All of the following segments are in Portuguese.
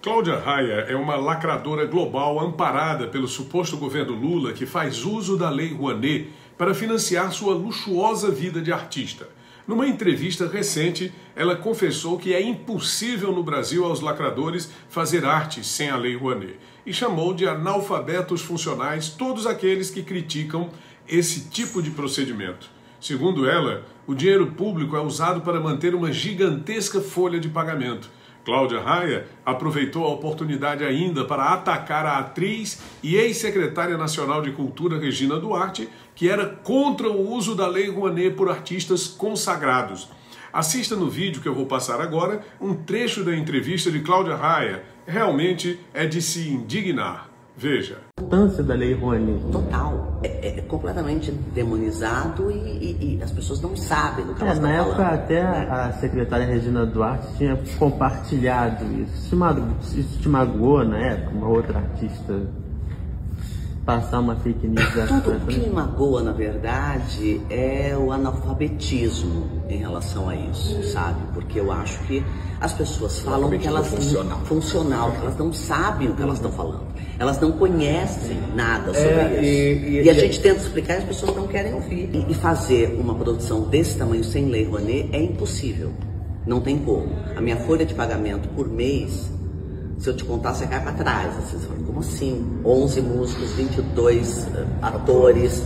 Cláudia Raia é uma lacradora global amparada pelo suposto governo Lula que faz uso da Lei Rouanet para financiar sua luxuosa vida de artista. Numa entrevista recente, ela confessou que é impossível no Brasil aos lacradores fazer arte sem a Lei Rouanet e chamou de analfabetos funcionais todos aqueles que criticam esse tipo de procedimento. Segundo ela, o dinheiro público é usado para manter uma gigantesca folha de pagamento. Cláudia Raia aproveitou a oportunidade ainda para atacar a atriz e ex-secretária nacional de Cultura Regina Duarte, que era contra o uso da Lei Rouanet por artistas consagrados. Assista no vídeo que eu vou passar agora um trecho da entrevista de Cláudia Raia. Realmente é de se indignar. Veja. A importância da Lei Rouanet. Total. É completamente demonizado e as pessoas não sabem do que elas estão falando. Na época até a secretária Regina Duarte tinha compartilhado isso. Isso te magoou na época, uma outra artista passar uma fake news dessa? Tudo o que me magoa, na verdade, é o analfabetismo em relação a isso, sabe? Porque eu acho que as pessoas falam que elas funcional, que elas não sabem o que elas estão falando. Elas não conhecem nada sobre isso. E a gente tenta explicar e as pessoas não querem ouvir. E fazer uma produção desse tamanho sem Lei Rouanet é impossível. Não tem como. A minha folha de pagamento por mês, se eu te contar, você cai para trás. Você fala, como assim? 11 músicos, 22 atores,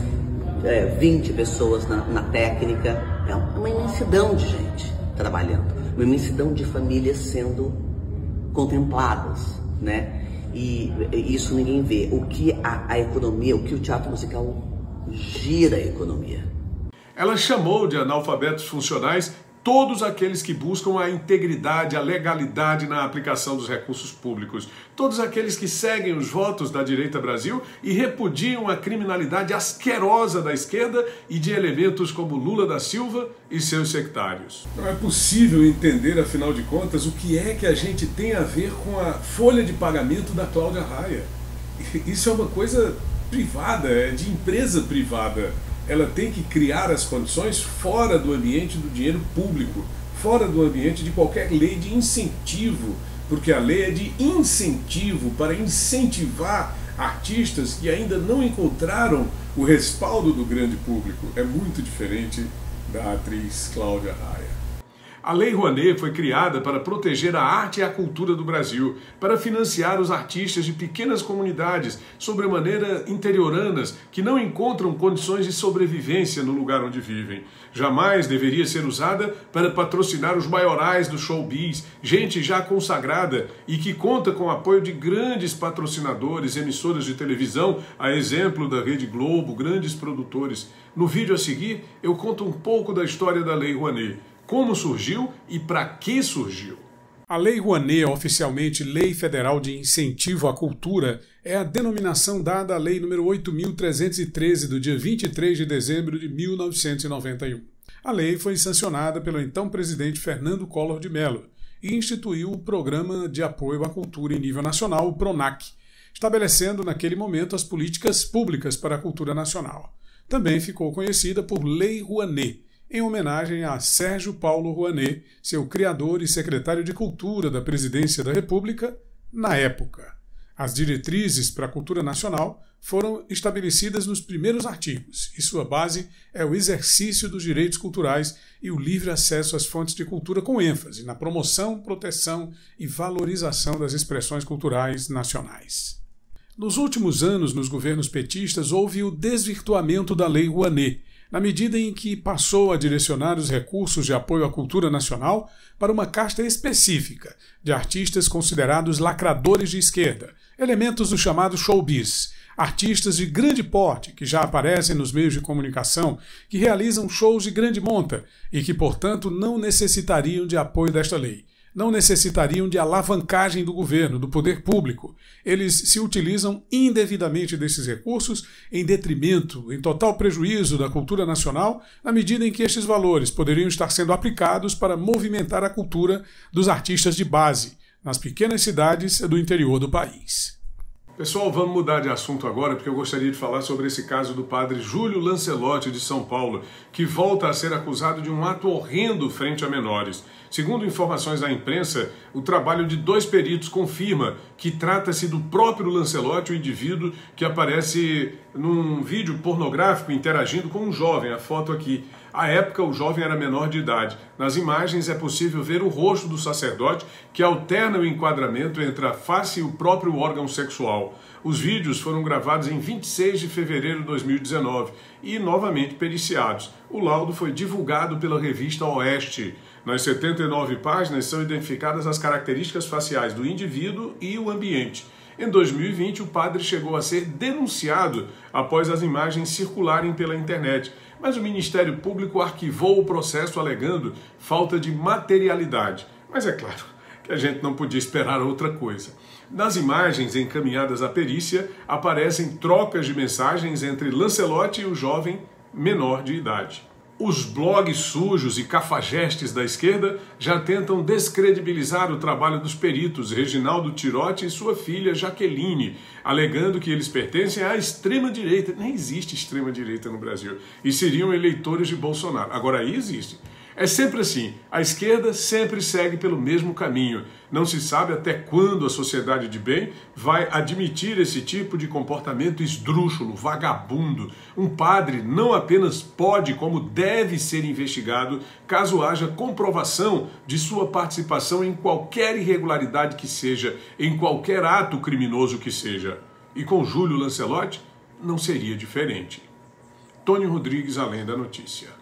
20 pessoas na técnica. É uma imensidão de gente trabalhando. Uma imensidão de famílias sendo contempladas, né? E isso ninguém vê. O que a economia, o que o teatro musical gira a economia. Ela chamou de analfabetos funcionais todos aqueles que buscam a integridade, a legalidade na aplicação dos recursos públicos. Todos aqueles que seguem os votos da direita Brasil e repudiam a criminalidade asquerosa da esquerda e de elementos como Lula da Silva e seus sectários. Não é possível entender, afinal de contas, o que é que a gente tem a ver com a folha de pagamento da Cláudia Raia. Isso é uma coisa privada, é de empresa privada. Ela tem que criar as condições fora do ambiente do dinheiro público, fora do ambiente de qualquer lei de incentivo, porque a lei é de incentivo para incentivar artistas que ainda não encontraram o respaldo do grande público. É muito diferente da atriz Cláudia Raia. A Lei Rouanet foi criada para proteger a arte e a cultura do Brasil, para financiar os artistas de pequenas comunidades, sobremaneira interioranas, que não encontram condições de sobrevivência no lugar onde vivem. Jamais deveria ser usada para patrocinar os maiorais do showbiz, gente já consagrada e que conta com o apoio de grandes patrocinadores, emissoras de televisão, a exemplo da Rede Globo, grandes produtores. No vídeo a seguir, eu conto um pouco da história da Lei Rouanet. Como surgiu e para que surgiu. A Lei Rouanet, oficialmente Lei Federal de Incentivo à Cultura, é a denominação dada à Lei nº 8.313, do dia 23 de dezembro de 1991. A lei foi sancionada pelo então presidente Fernando Collor de Mello e instituiu o Programa de Apoio à Cultura em Nível Nacional, o PRONAC, estabelecendo naquele momento as políticas públicas para a cultura nacional. Também ficou conhecida por Lei Rouanet, em homenagem a Sérgio Paulo Rouanet, seu criador e secretário de Cultura da Presidência da República, na época. As diretrizes para a cultura nacional foram estabelecidas nos primeiros artigos, e sua base é o exercício dos direitos culturais e o livre acesso às fontes de cultura, com ênfase na promoção, proteção e valorização das expressões culturais nacionais. Nos últimos anos, nos governos petistas, houve o desvirtuamento da Lei Rouanet, na medida em que passou a direcionar os recursos de apoio à cultura nacional para uma casta específica de artistas considerados lacradores de esquerda, elementos do chamado showbiz, artistas de grande porte que já aparecem nos meios de comunicação, que realizam shows de grande monta e que, portanto, não necessitariam de apoio desta lei. Não necessitariam de alavancagem do governo, do poder público. Eles se utilizam indevidamente desses recursos em detrimento, em total prejuízo da cultura nacional, na medida em que estes valores poderiam estar sendo aplicados para movimentar a cultura dos artistas de base, nas pequenas cidades do interior do país. Pessoal, vamos mudar de assunto agora, porque eu gostaria de falar sobre esse caso do padre Júlio Lancelotti, de São Paulo, que volta a ser acusado de um ato horrendo frente a menores. Segundo informações da imprensa, o trabalho de 2 peritos confirma que trata-se do próprio Lancelotti, o indivíduo que aparece num vídeo pornográfico interagindo com um jovem, a foto aqui. À época, o jovem era menor de idade. Nas imagens é possível ver o rosto do sacerdote, que alterna o enquadramento entre a face e o próprio órgão sexual. Os vídeos foram gravados em 26 de fevereiro de 2019 e novamente periciados. O laudo foi divulgado pela revista Oeste. Nas 79 páginas são identificadas as características faciais do indivíduo e o ambiente. Em 2020, o padre chegou a ser denunciado após as imagens circularem pela internet, mas o Ministério Público arquivou o processo alegando falta de materialidade. Mas é claro que a gente não podia esperar outra coisa. Nas imagens encaminhadas à perícia, aparecem trocas de mensagens entre Lancelotti e o jovem menor de idade. Os blogs sujos e cafajestes da esquerda já tentam descredibilizar o trabalho dos peritos Reginaldo Tirotti e sua filha Jaqueline, alegando que eles pertencem à extrema-direita. Nem existe extrema-direita no Brasil. E seriam eleitores de Bolsonaro. Agora aí existe. É sempre assim, a esquerda sempre segue pelo mesmo caminho. Não se sabe até quando a sociedade de bem vai admitir esse tipo de comportamento esdrúxulo, vagabundo. Um padre não apenas pode, como deve ser investigado, caso haja comprovação de sua participação em qualquer irregularidade que seja, em qualquer ato criminoso que seja. E com Júlio Lancelotti não seria diferente. Tony Rodrigues, Além da Notícia.